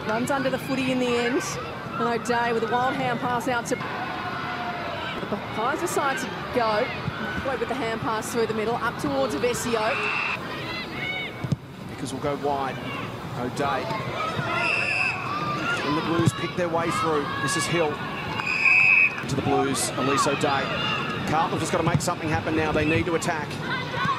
Runs under the footy in the end. And O'Day with a wild hand pass out to... The Pies decide to go. Play with the hand pass through the middle, up towards Avesio. Because we'll go wide. O'Day. And the Blues pick their way through. This is Hill. To the Blues, Elise O'Day. Carlton just got to make something happen now. They need to attack.